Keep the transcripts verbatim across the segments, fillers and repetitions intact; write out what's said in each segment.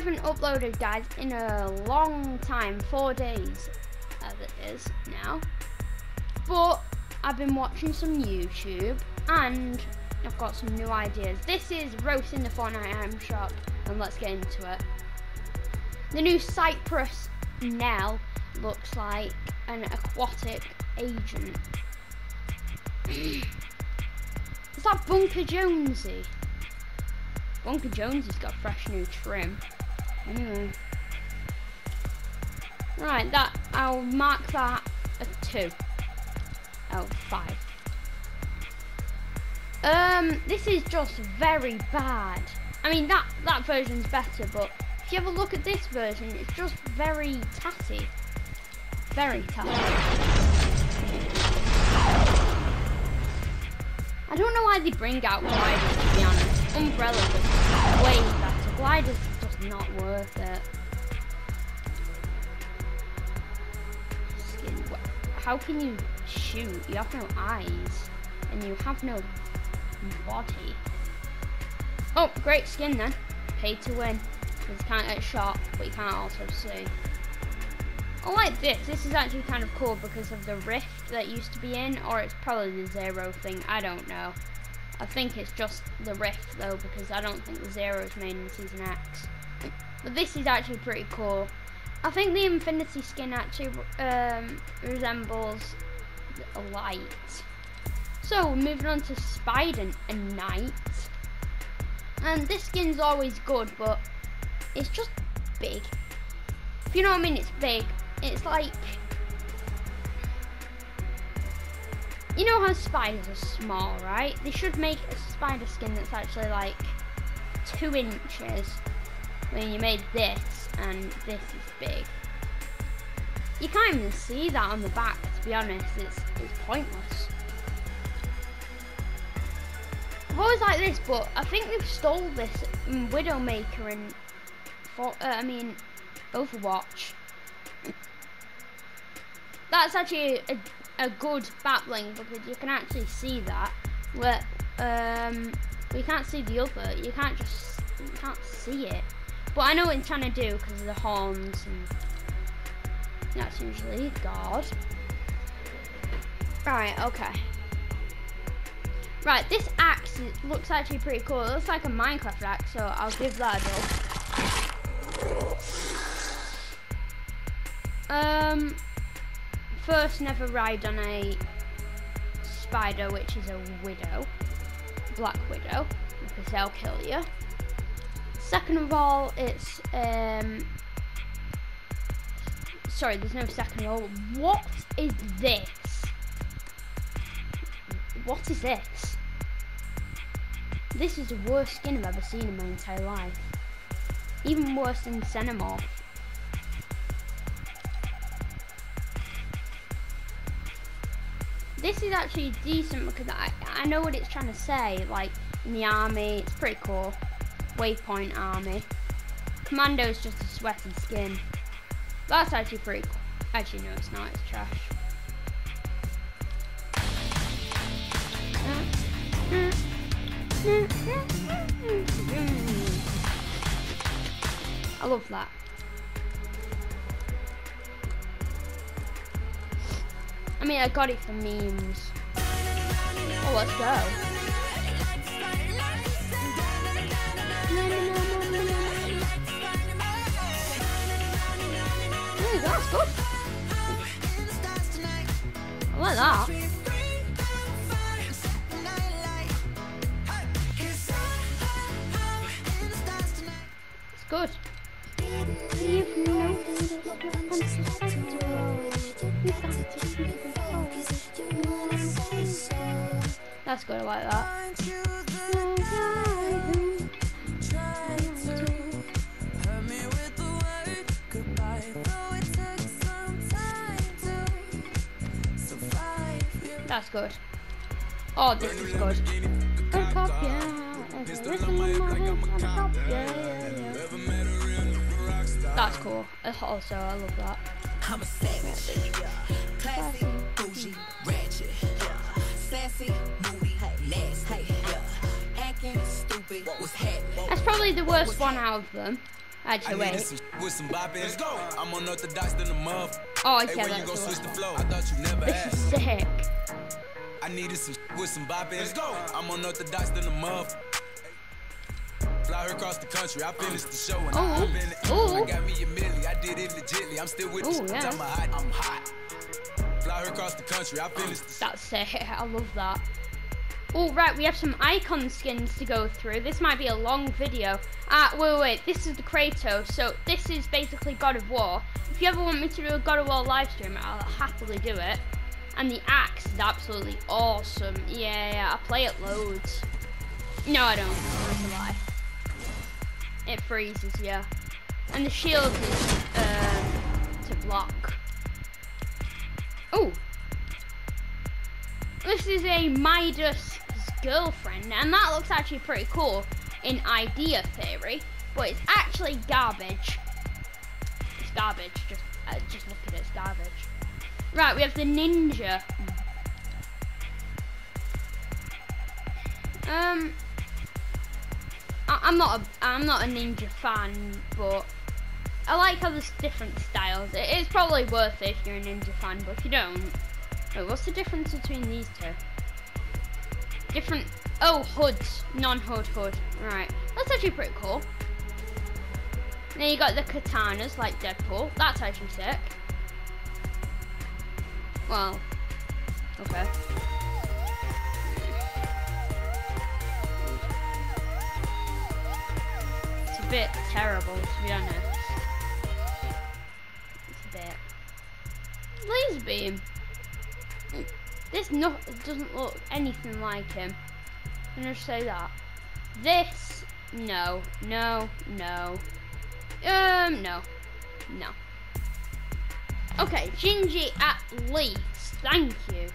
haven't uploaded, guys, in a long time, four days as it is now. But I've been watching some YouTube and I've got some new ideas. This is Roasting the Fortnite Item Shop, and let's get into it. The new Cypress Nell looks like an aquatic agent. Is that Bunker Jonesy? Bunker Jonesy's got fresh new trim. Anyway. Right, that I'll mark that a two. Oh, five. Um, this is just very bad. I mean, that, that version's better, but if you have a look at this version, it's just very tatty. Very tatty. I don't know why they bring out gliders, to be honest. Umbrella is way better. Gliders just not worth it. Skin. How can you shoot? You have no eyes, and you have no body. Oh, great skin then. Pay to win. Because you can't get shot, but you can't also see. I like this. This is actually kind of cool because of the rift that used to be in, or it's probably the zero thing. I don't know. I think it's just the rift though, because I don't think the zero is made in Season X. But this is actually pretty cool. I think the Infinity skin actually um, resembles a light. So moving on to Spider Knight, and this skin's always good, but it's just big. If you know what I mean, it's big. It's like, you know how spiders are small, right? They should make a spider skin that's actually like two inches when you made this, and this is big. You can't even see that on the back, to be honest. It's, it's pointless. I've always liked this, but I think they've stole this in Widowmaker and, for, uh, I mean, Overwatch. That's actually a, a good battling because you can actually see that. Where um, we can't see the other. You can't just you can't see it. But I know what it's trying to do because of the horns, and that's usually God. Right. Okay. Right. This axe is, looks actually pretty cool. It looks like a Minecraft axe, so I'll give that a go. Um. First, never ride on a spider, which is a widow, black widow, because they'll kill you. Second of all, it's um. Sorry, there's no second of all. What is this? What is this? This is the worst skin I've ever seen in my entire life. Even worse than Xenomorph. This is actually decent because I, I know what it's trying to say, like in the army, it's pretty cool. Waypoint army. Commando is just a sweaty skin. That's actually pretty cool. Actually, no, it's not, it's trash. I love that. I mean, I got it for memes. Oh, let's go. Oh, that's good. I like that. It's good. That's good, I like that. That's good. Oh, this is good. That's cool. Also, I love that. I'm a savage. Classy, bougie, ratchet. Sassy, moody, nasty. Acting stupid. What's happening? That's probably the worst one out of them. Actually, wait. Some with some bop in. Let's go. I'm unorthodox than the muff. Oh, okay, hey, where that's you gon' switch the flow? I thought you never this asked. is sick. I needed some with some bop in. Let's go. I'm unorthodox than the muff. Fly her across the country. I finished the show and oh. I been it. I got me a milli. I did it legitly. I'm still with Ooh, the yeah. I'm hot. I'm hot. Fly her across the country. I finished the That's sick. I love that. Oh, right, we have some icon skins to go through. This might be a long video. Ah, wait, wait, wait, this is the Kratos. So this is basically God of War. If you ever want me to do a God of War live stream, I'll happily do it. And the axe is absolutely awesome. Yeah, yeah, I play it loads. No, I don't. That's a lie. It freezes, yeah. And the shield is um, to block. Oh. This is a Midas girlfriend, and that looks actually pretty cool in idea theory, but it's actually garbage. It's garbage. Just, uh, just look at it. It's garbage. Right, we have the ninja. Um, I I'm not a I'm not a ninja fan, but I like how there's different styles. It is probably worth it if you're a ninja fan, but if you don't, wait, what's the difference between these two? Different, oh, hoods, non-hood hood. Right, that's actually pretty cool. Then you got the katanas like Deadpool. That's actually sick. Well, okay. It's a bit terrible, to be honest. It's a bit. Laser beam. This no doesn't look anything like him. I'm gonna say that. This, no, no, no. Um, no, no. Okay, Gingy at least. Thank you.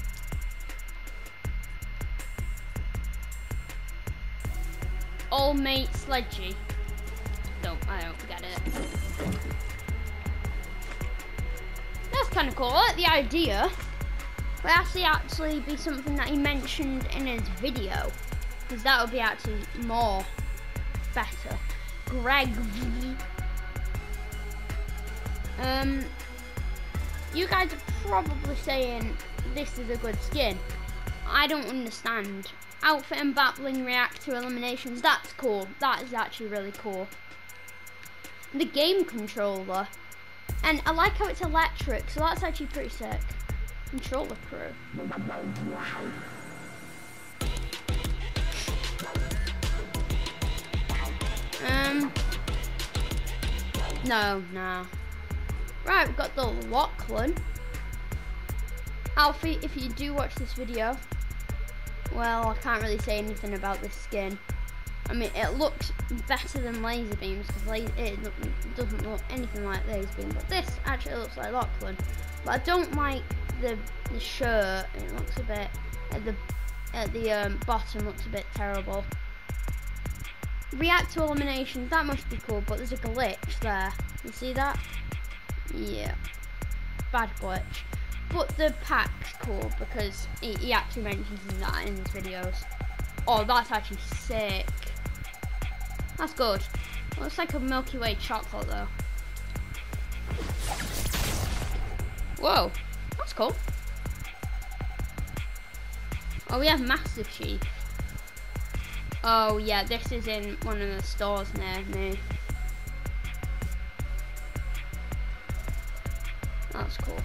Old mate Sledgy. Don't, I don't get it. That's kind of cool. I like the idea. But actually, actually be something that he mentioned in his video, because that would be actually more better. Greg. Um, you guys are probably saying this is a good skin. I don't understand. Outfit and battling react to eliminations. That's cool. That is actually really cool. The game controller, and I like how it's electric, so that's actually pretty sick. Controller crew. Um. No, no. Right, we've got the Lachlan. Alfie, if you do watch this video, well, I can't really say anything about this skin. I mean, it looks better than laser beams because it doesn't look anything like laser beam. But this actually looks like Lachlan. But I don't like the the shirt. It looks a bit at the at the um, bottom looks a bit terrible. React to eliminations, that must be cool, but there's a glitch there. You see that? Yeah, bad glitch. But the pack's cool because he, he actually mentions that in his videos. Oh, that's actually sick. That's good. Looks like a Milky Way chocolate though. Whoa, that's cool. Oh, we have Master Chief. Oh yeah, this is in one of the stores near me. That's cool.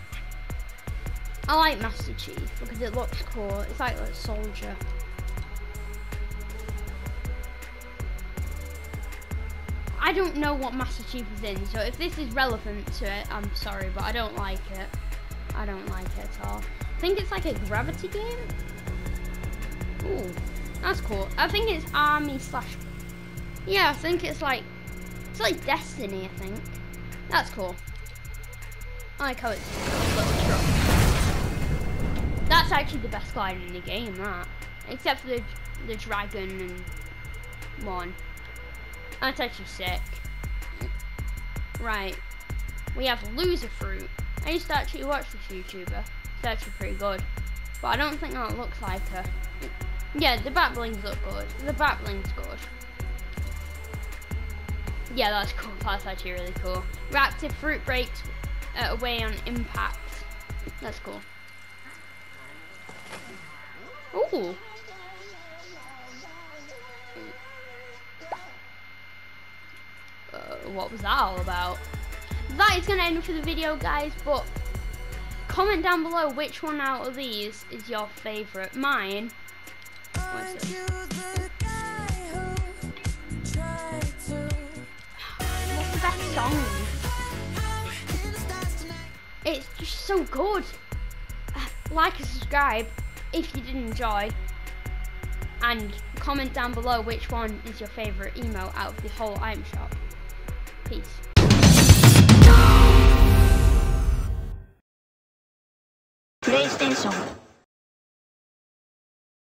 I like Master Chief because it looks cool. It's like a soldier. I don't know what Master Chief is in, so if this is relevant to it, I'm sorry, but I don't like it. I don't like it at all. I think it's like a gravity game. Ooh, that's cool. I think it's army slash. Yeah, I think it's like it's like Destiny. I think that's cool. I like how it's a little truck. That's actually the best glider in the game. That, except for the the dragon and one. That's actually sick. Right, we have Loser Fruit. I used to actually watch this YouTuber. It's actually pretty good, but I don't think that looks like her. Yeah, the bat blings look good. The bat bling's good. Yeah, that's cool. That's actually really cool. Reactive fruit breaks uh, away on impact. That's cool. Ooh. Uh, what was that all about? That is going to end it for the video, guys, but comment down below which one out of these is your favourite. Mine. What's this? What's the best song? It's just so good. Like and subscribe if you did enjoy. And comment down below which one is your favourite emote out of the whole item shop. Peace. PlayStation